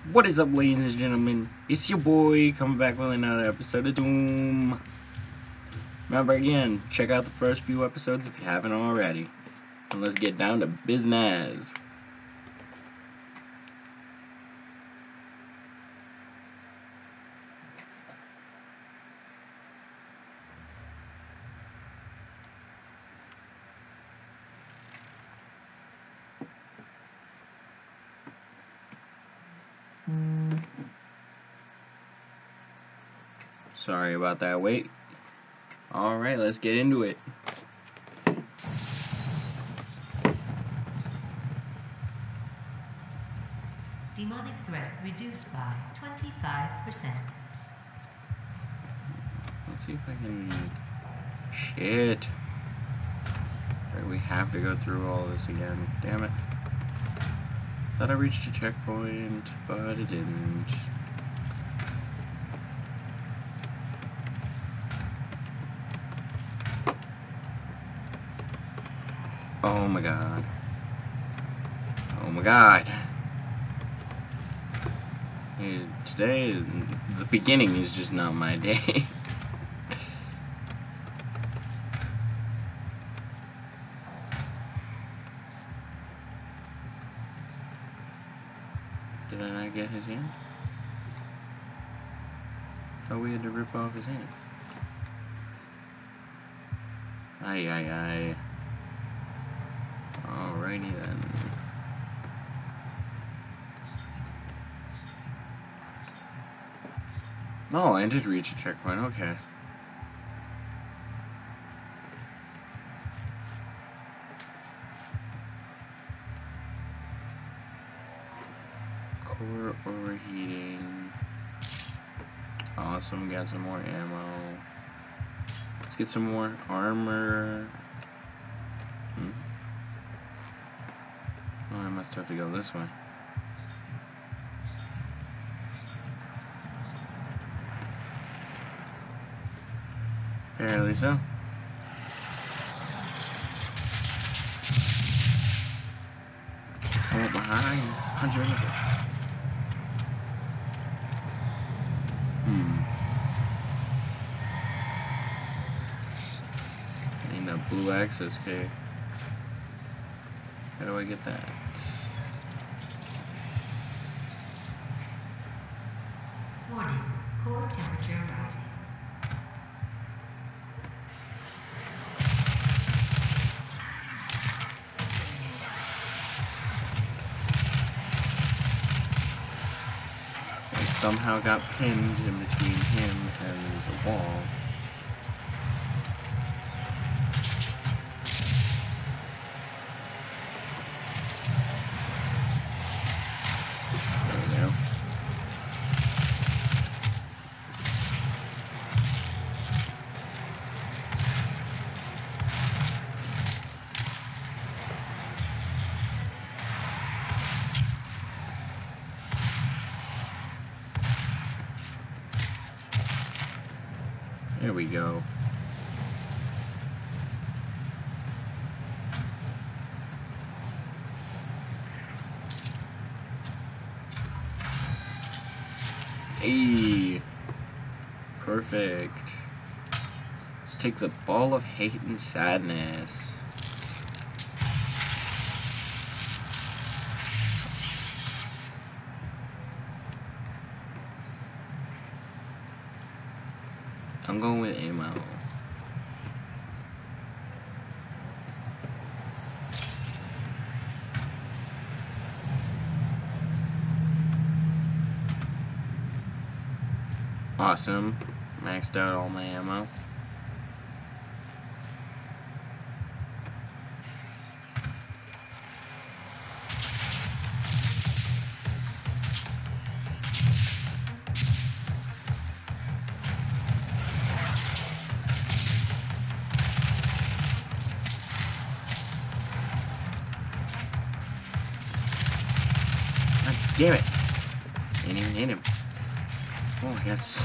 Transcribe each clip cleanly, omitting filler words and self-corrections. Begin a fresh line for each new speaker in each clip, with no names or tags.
What is up, ladies and gentlemen? It's your boy coming back with another episode of Doom. Remember, again, check out the first few episodes if you haven't already. And let's get down to business. Sorry about that wait. Alright, let's get into it.
Demonic threat reduced by 25%.
Let's see if I can... Shit. Right, we have to go through all this again. Damn it. Thought I reached a checkpoint, but it didn't. Oh my god. Oh my god. Today, the beginning is just not my day. Did I not get his hand? Oh, we had to rip off his hand. Aye, aye, aye. Alrighty then. Oh, I did reach a checkpoint, okay. Core overheating. Awesome, we got some more ammo. Let's get some more armor. Oh, I must have to go this way. Apparently so. Oh, behind. Punch her in the face. I need that blue access key. How do I get that?
Warning, core temperature rising.
I somehow got pinned in between him and the wall. There we go. There we go. Hey, perfect. Let's take the ball of hate and sadness. I'm going with ammo. Awesome. Maxed out all my ammo. Damn it! Didn't even hit him. Oh, yes.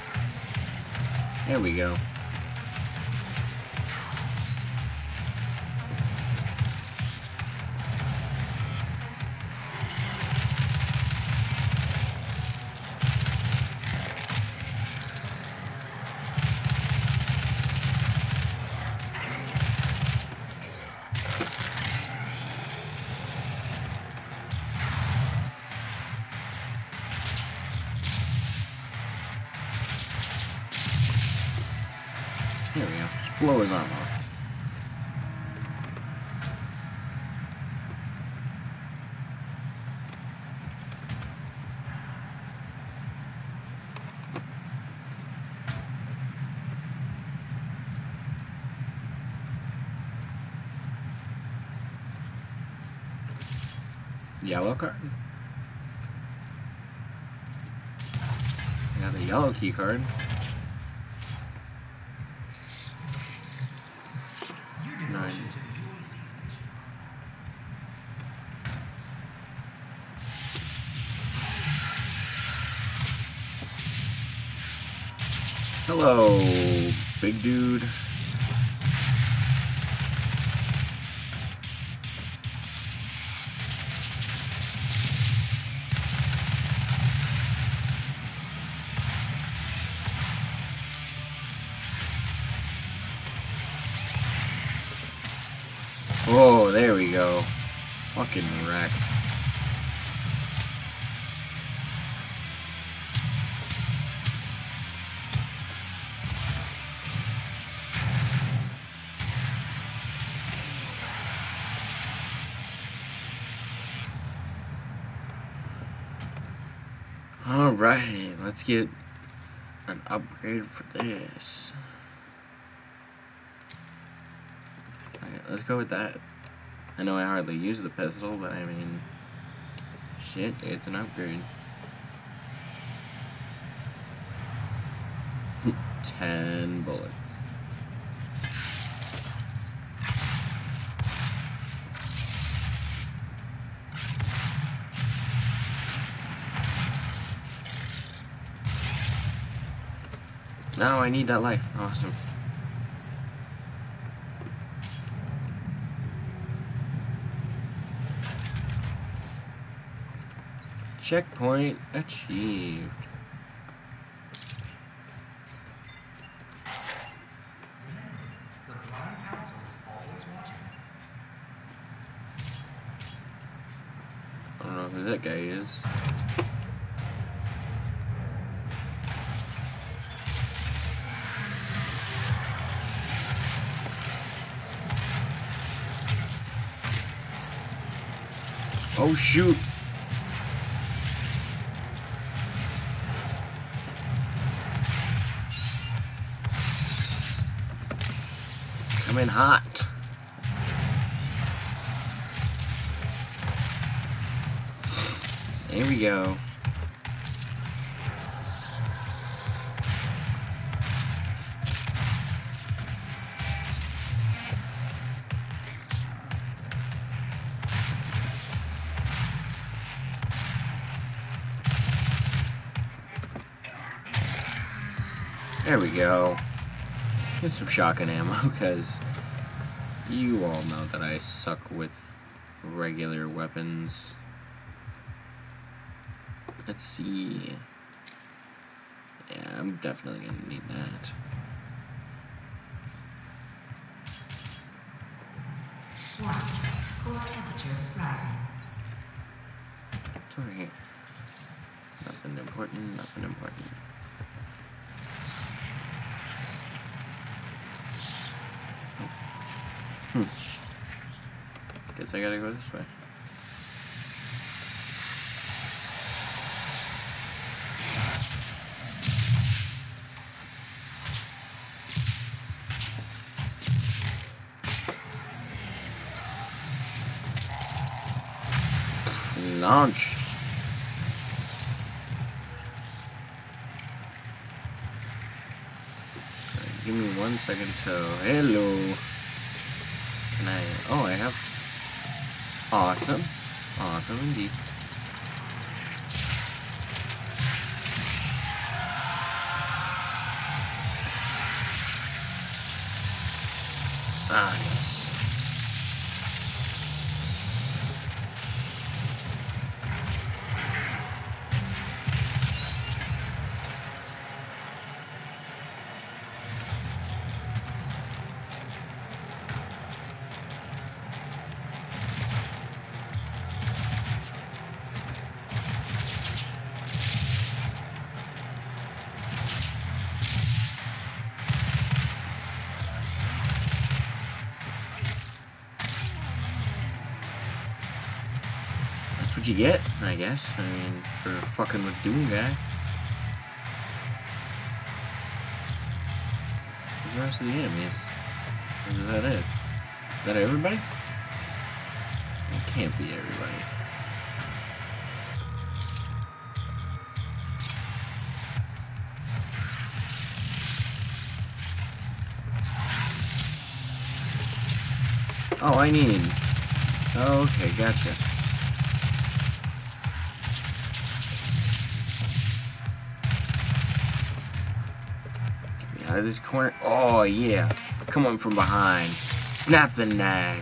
There we go. blow his arm off. Yellow card. I got the yellow key card.
Your devotion to the UAC's mission.
Hello, big dude. Oh, there we go. Fucking wrecked. Alright, let's get an upgrade for this. Okay, let's go with that. I know I hardly use the pistol, but I mean, shit, it's an upgrade. 10 bullets. Now I need that life. Awesome. Checkpoint achieved.
The Blind Council is always watching.
I don't know who that guy is. Oh shoot! Coming hot. There we go. There we go. Get some shotgun ammo, because you all know that I suck with regular weapons. Let's see. Yeah, I'm definitely gonna need that.
Warning. Core temperature rising.
It's alright. Nothing important, nothing important. Guess I gotta go this way. Launched. Alright, give me 1 second to. Hello. Can I? Oh, I have. Awesome. Awesome indeed. Ah, yes. what you get, I guess. I mean, for fucking with Doom Guy. Where's the rest of the enemies? Or is that it? Is that everybody? It can't be everybody. Oh, I need... Oh, okay, gotcha. Get me out of this corner. Oh, yeah. Come on from behind. Snap the neck.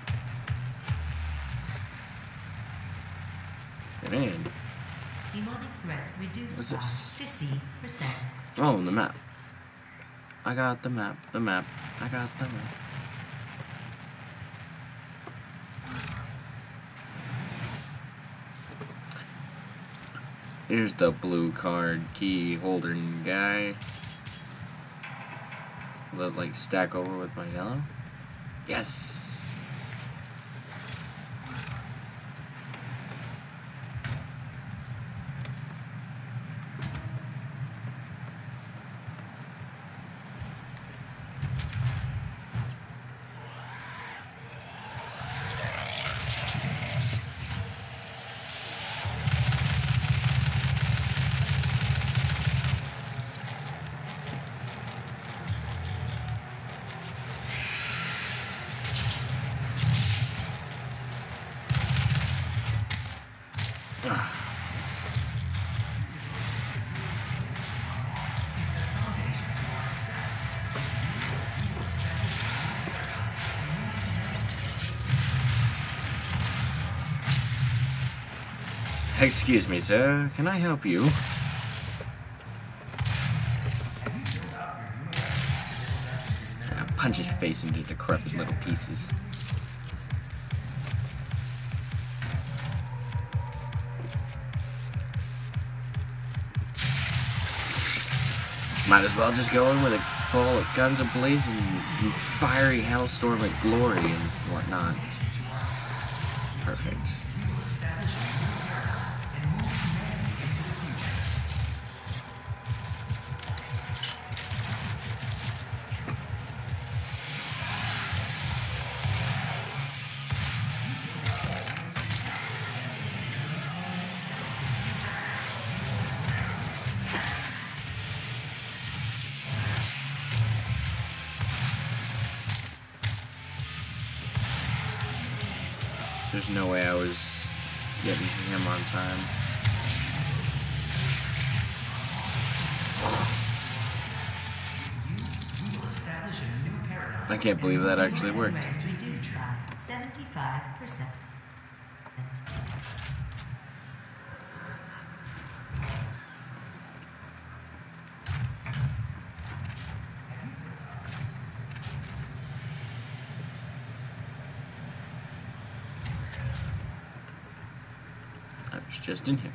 Get in.
Demonic threat reduced
What's
by
this?
50%.
Oh, the map. I got the map. The map. I got the map. Here's the blue card key holder guy. Will it like stack over with my yellow? Yes! Excuse me, sir. Can I help you? Punch his face into decrepit little pieces. Might as well just go in with a full of guns ablaze and fiery hellstorm of glory and whatnot. Perfect. There's no way I was getting to him on time. I can't believe that actually worked.
Reduced by 75%.
I was just in here.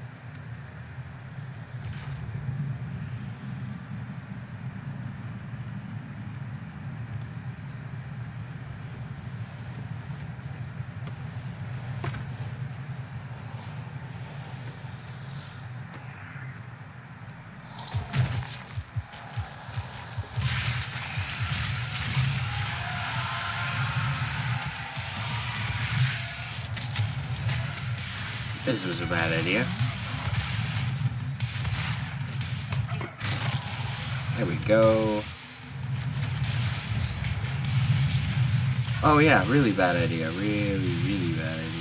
This was a bad idea. There we go. Oh yeah, really bad idea. Really, really bad idea.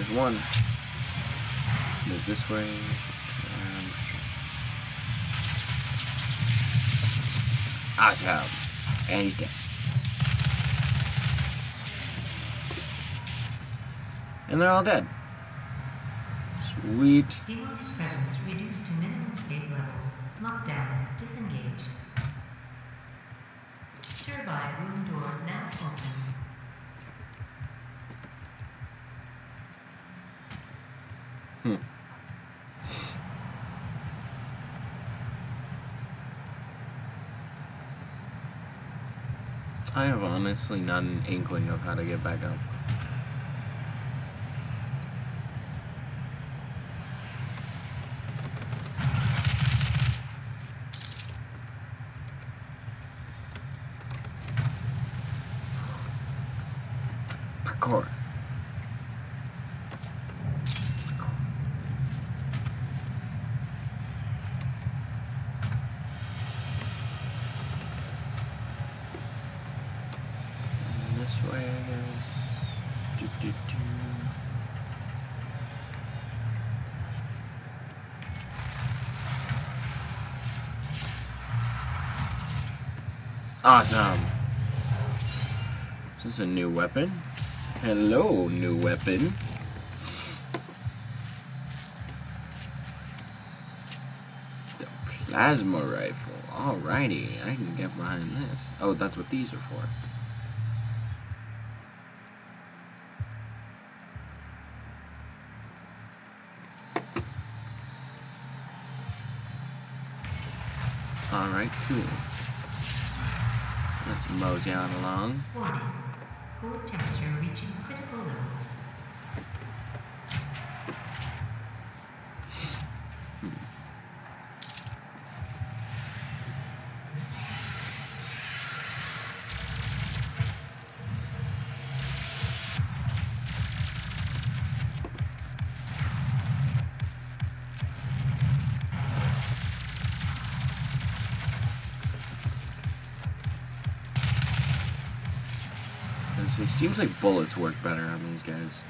there's one. Move this way. Awesome. And he's dead. And they're all dead. Sweet.
Demonic presence reduced to minimum safe levels. Lockdown disengaged. Turbine room doors now open.
I have honestly not an inkling of how to get back up. Parkour. This way, I guess. Awesome. Is this a new weapon? Hello, new weapon. The plasma rifle. Alrighty, I can get behind this. Oh, that's what these are for. Alright, cool. Let's mosey on along.
Warning. Core temperature reaching critical levels.
It seems like bullets work better on these guys.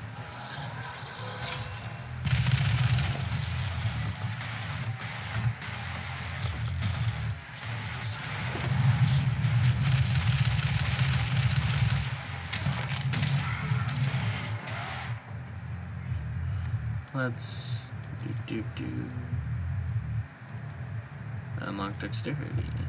Let's do. Unlock dexterity.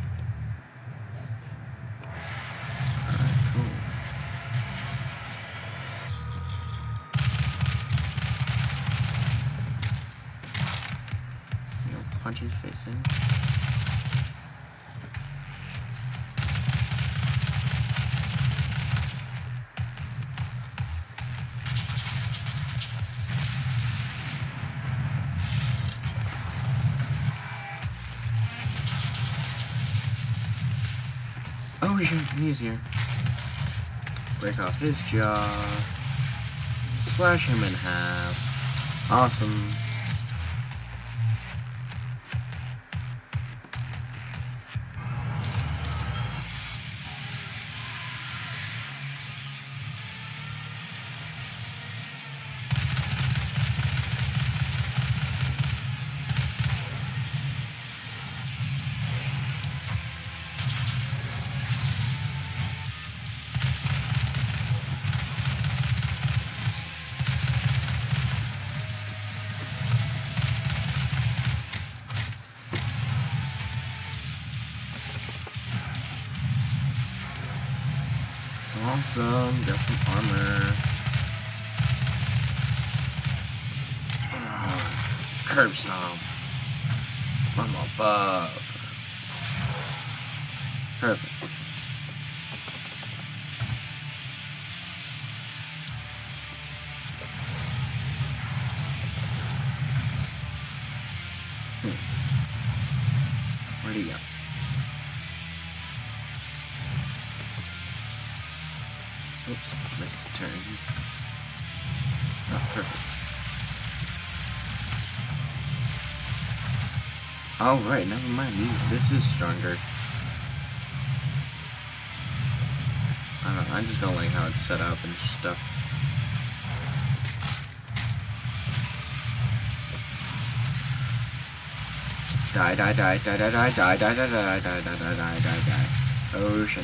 Punch his face in. Oh shit, he's here. Break off his jaw. Slash him in half. Awesome. Awesome, got some armor. Curb stomp. From above. Perfect. Where'd he go? Oops, missed a turn. Oh, perfect. Alright, never mind. This is stronger. I don't know, I just don't like how it's set up and stuff. Die, die, die, die, die, die, die, die, die, die, die, die, die, die, die, die. Oh shit.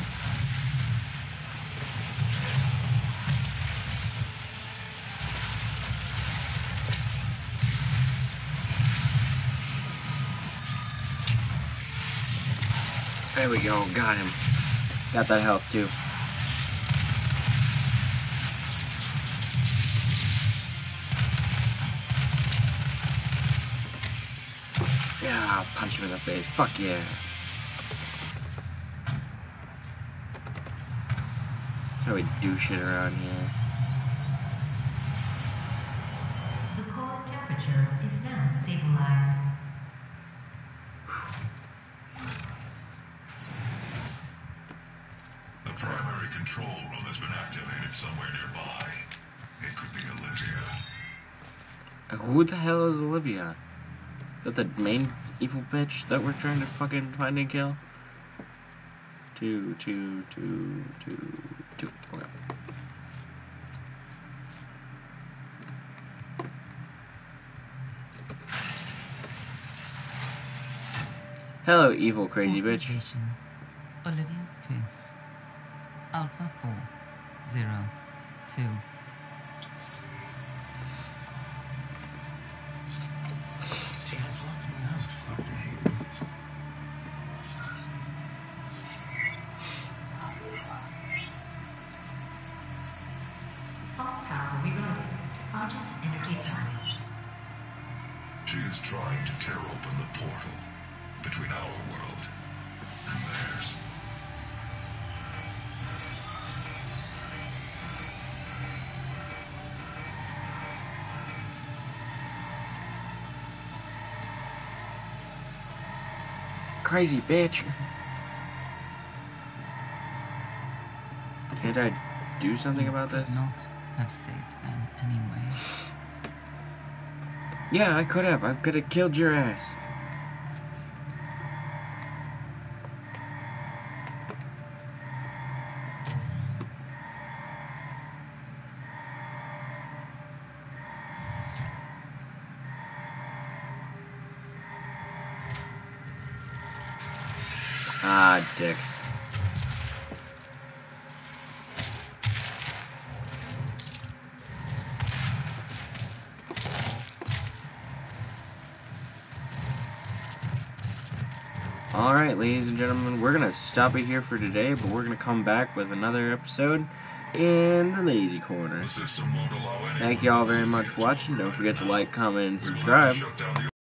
There we go, got him. Got that health too. Yeah, punch him in the face. Fuck yeah. How we do shit around here.
The core temperature is now stabilized.
The primary control room has been activated somewhere nearby. It could be Olivia.
Who the hell is Olivia? Is that the main evil bitch that we're trying to fucking find and kill? Two. Okay. Hello, evil crazy bitch.
Authorization. Olivia Pierce. Alpha 402.
She has locked me out, Dr. Hayden.
All power rerouted to Argent Energy Tower.
She is trying to tear open the portal between our world and theirs.
Crazy bitch. Can't I do something
You
about
could
this?
not have saved them anyway.
Yeah, I could have. I could have killed your ass. Ah, dicks. Alright, ladies and gentlemen, we're gonna stop it here for today, but we're gonna come back with another episode in the Lazy Corner.
The system won't allow anyone
Thank you all very
to
much
get
for watching.
to
Don't forget to
right
like, comment, and
now. We'd like to
subscribe.
shut down the